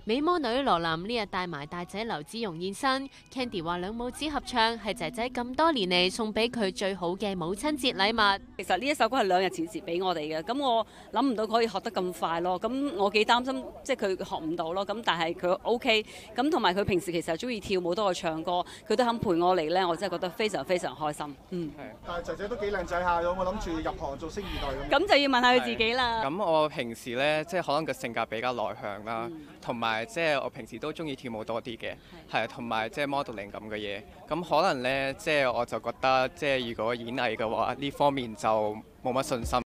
美魔女羅琳呢日帶埋大仔劉子蓉現身 ，Candy 話兩母子合唱係仔仔咁多年嚟送俾佢最好嘅母親節禮物。 其實呢一首歌係2日前至俾我哋嘅，咁我諗唔到佢可以學得咁快咯，咁我幾擔心即係佢學唔到咯，咁但係佢 OK，咁同埋佢平時其實係中意跳舞多過唱歌，佢都肯陪我嚟咧，我真係覺得非常非常開心。 但係仔仔都幾靚仔下，有冇諗住入行做星二代咁？ 咁就要問下佢自己啦。 咁我平時咧，即係可能個性格比較內向啦，同埋即係我平時都中意跳舞多啲嘅，係同埋即係 modeling 咁嘅嘢。咁可能咧，即係我就覺得，即係如果演藝嘅話，呢方面就冇乜信心。